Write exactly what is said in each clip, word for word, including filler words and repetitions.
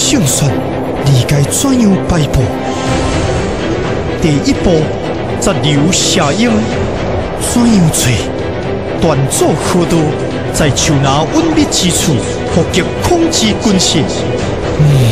胜算，你该怎样摆布？第一步，择流下鹰，怎样做？断左河道，在手拿稳密之处，伏击控制军势。嗯。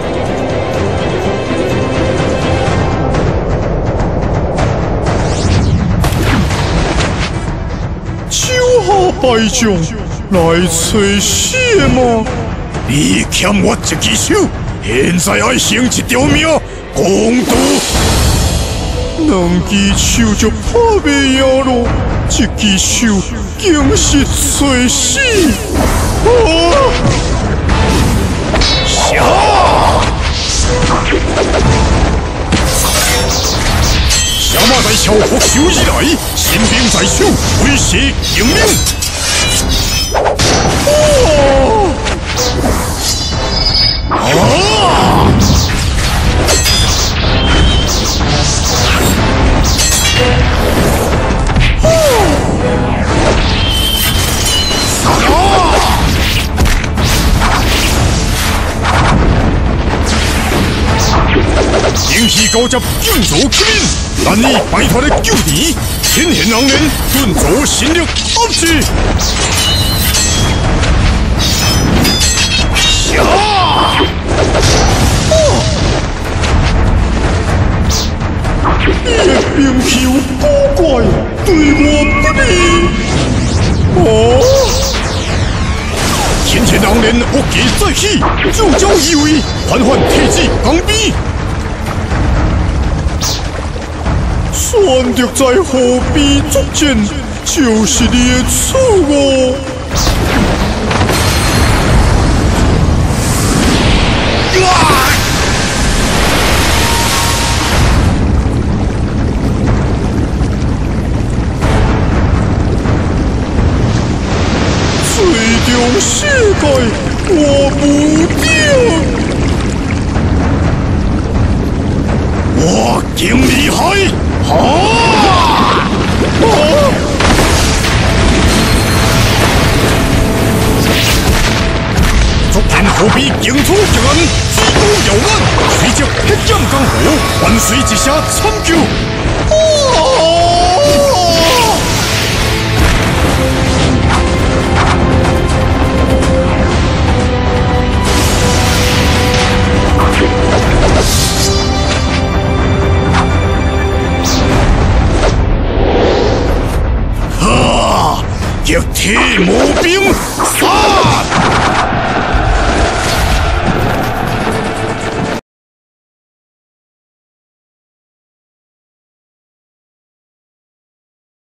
败将来找死吗？ 你欠我一只手，现在爱成一条命，公道。 两只手就破袂了咯，一只手竟是找死！啊！ 下！小马在桥复仇以来，新兵在手，威胁英明。 哦！ 啊！英气高级建筑起兵，但你摆脱了救敌，天险狼人顿足心力压制。 下！ 你的兵器有古怪，对我不利。哦！ 天险狼人恶计再起，就交以为缓缓提起钢臂。 选择在河边作战，就是你的错误。最终世界，我不定。 我更厉害！ 啊！啊！足见何必荆楚极安，自古遥远，随即铁剑江湖，万岁之下参救。啊！ 逆天魔兵杀！